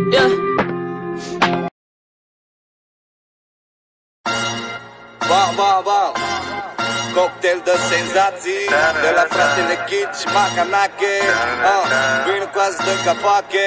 Yeah. Cocktail de senzații de la fratele Kid și Macanache. Vin cu azi de capache.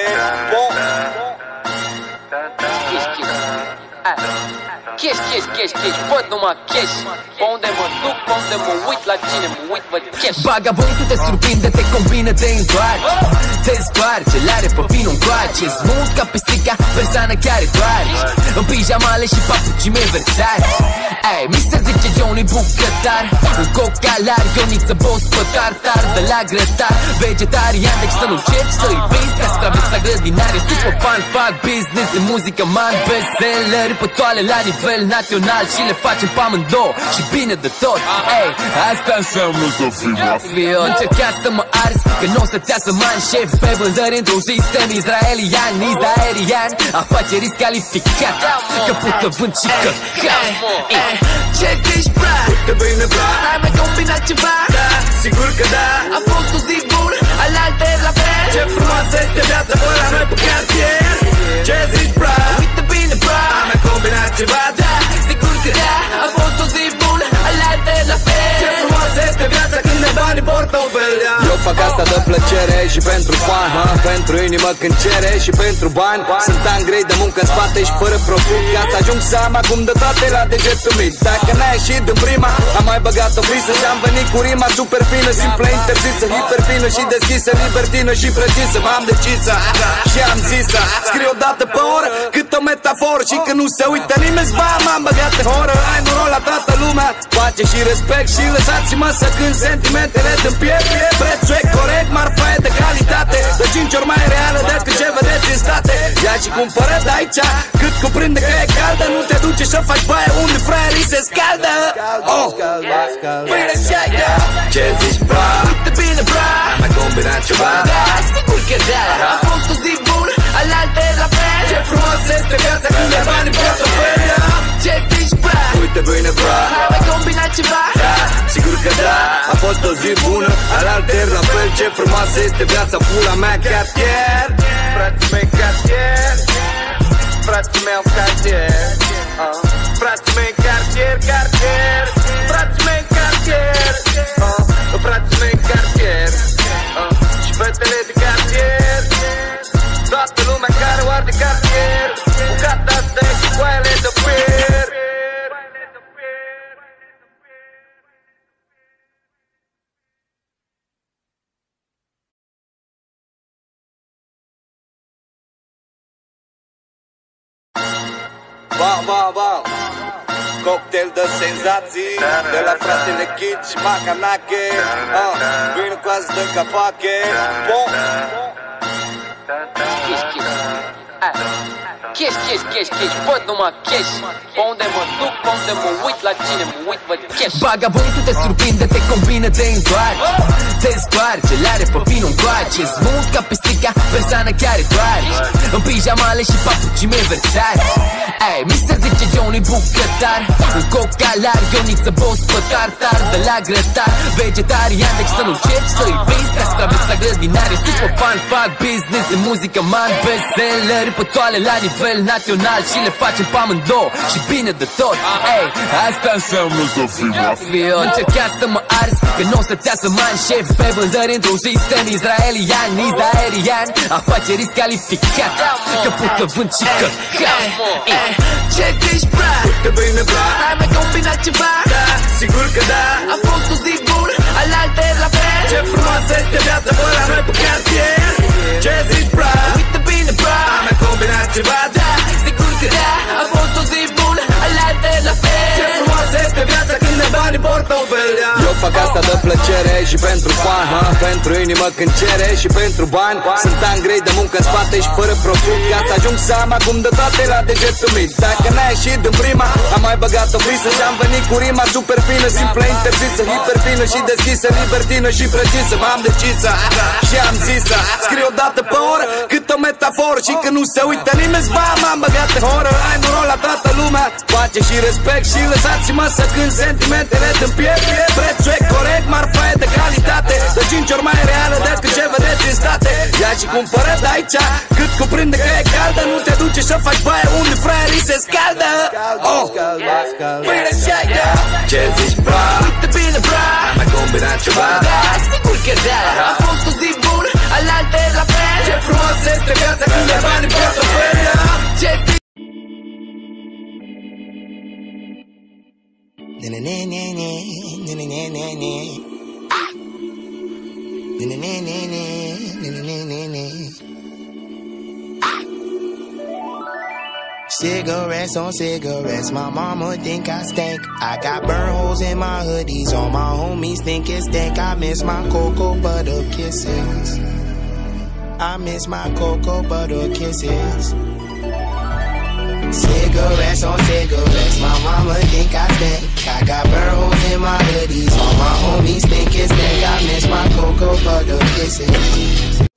Cash, văd numai cash. Pe unde mă duc, pe unde mă uit, la cine mă uit, văd cash. Vagabondul te surprinde, te combină, te întoarce, te sparge, le-are pe vinul încoace. Smooth ca pisica, persoană care doarce, în pijamale și papucii mei Versace. Ey, mi se zice Johnny bucătar, un cocalar, Ioniță boss pe tartar, de la grătar, vegetarian, deci să nu încerci să-i vezi. Castraveți la grădinare, super fan, fac business de muzică man, bestseller, pătoale la nivel național și le facem pe amândouă și bine de tot. Ey, asta înseamnă să fii mafio. Încerca să mă arzi, că n-o să-ți iasă man șef pe vânzări într-un sistem israelian, aerian, afacerist calificat, că pot să vând și căcat. Ce zici, bra? Uite bine, bra, Ai mai combinat ceva? da, sigur că da. A fost o zi bună, alaltă la fel. Ce frumoasă este viața pe la noi pe cartier. Ce zici, bra? Uite bine, bra, Am mai combinat ceva, da, sigur că da. A fost o zi bună, alaltă la fel. Ce frumoasă este viața când ne banii portofel. Eu fac asta de plăcere și pentru fan, pentru inimă când cere și pentru bani. Sunt ani grei de muncă în spate și fără profit, ca să ajung să am acum de toate la degetul mic. Dacă n-ai ieșit din prima, am mai băgat o frisă și am venit cu rima super fină, simplă, interzisă, hiperfină și deschisă, libertină și precisă. M-am decisă și am zisă, scriu o dată pe oră, cât o metaforă, și când nu se uită nimeni, m-am băgat în horă. Ai noroc la toată lumea, pace și respect și lăsați-mă să cânt sentimentele din piept. Prețul e corect, marfa e de calitate, de 5 ori mai reală decât ce vedeți în state. Ia și cumpără de aici, cât cuprinde că e caldă. Nu te duce să faci baie unde fraierii se scaldă. Bine și-ai, ce zici, bra? Uite bine, bra, Am mai combinat ceva, da, sigur că da. A fost o zi bună, alaltă la fel. ce frumos este viața când ai bani în portofel. Ce zici, bra? Uite bine, bra, Ai mai combinat ceva? da, sigur că da. A fost o zi bună, alalter la fel. Ce frumoasă este viața, pula mea, cartier. Frații mei, cartier. Frații mei, cartier. Frații mei, cartier, cartier. Frații mei, cartier. Frații mei, cartier. Și fetele de cartier. Toată lumea care o arde cartier. Bucata asta e și coaiele de pier. Cocktail de senzații de la fratele Kid și Macanache. Vin cu azi de capache. Cash, văd numai cash. Pe unde mă duc, pe unde mă uit, la cine mă uit, văd cash. Vagabondul te surprinde, te combină, te întoarce, te sparge, le-are pe vinul încoace. Smooth ca pisica, persoană care doarce, în pijamale și papucii mei Versace. Ey, mi se zice Johnny bucătar, un cocalar, Ioniță boss pe tartar, de la grătar, vegetarian, deci să nu încerci să-i vezi. Castraveți la grădinare, super fan, fac business de muzică man, bestseller, pătoale la nivel național și le facem pe amândouă și bine de tot. Ey, asta înseamnă să fii mafio. Încerca să mă arzi, că n-o să-ți iasă man șef pe vânzări într-un sistem israelian, aerian, afacerist calificat, că pot să vând și căcat. Ce zici, bra? Uite bine, bra, Ai mai combinat ceva? da, sigur că da. A fost o zi bună, alaltă la fel. Ce frumoasă este viața pe la noi pe cartier. Ce zici, bra? Uite bine, bra, Am mai combinat ceva, da, sigur că da. A fost o zi bună, alaltă la fel. ce frumoasă este viața când ne bani în portofel. Eu fac asta de plăcere și pentru fan, pentru inimă când cere și pentru bani. Sunt ani grei de muncă în spate și fără profit, ca să ajung să am acum de toate la degetul mic. Dacă n-ai ieșit din prima, am mai băgat o frisă și am venit cu rima super fină, simplă, interzisă, hiperfină și deschisă, libertină și precisă. M-am decisă și am zisă, scriu o dată pe oră, cât o metaforă, și când nu se uită nimeni, m-am băgat în horă. Ai noroc la toată lumea, pace și respect și lăsați-mă să cânt sentimentele din piept. Prețul e corect, marfa e de calitate, de 5 ori mai reală decât ce vedeți în state. Ia și cumpără de aici. Cât cuprinde că e caldă, nu te duce să faci baie unde fraierii se scaldă. Oh, bine și-ai, da. Ce zici, bra? Uite bine, bra, Am mai combinat ceva? da, sigur că da. A fost o zi bună, alaltă la fel. Ce frumos este viața când ai bani în portofelia. Ce zici? Cigarettes on cigarettes, my mama think I stink. I got burn holes in my hoodies, all my homies think it stink. I miss my cocoa butter kisses. I miss my cocoa butter kisses. Cigarettes on cigarettes, my mama think I stink. I got burn holes in my hoodies, all my homies think it stink. I miss my cocoa butter kisses.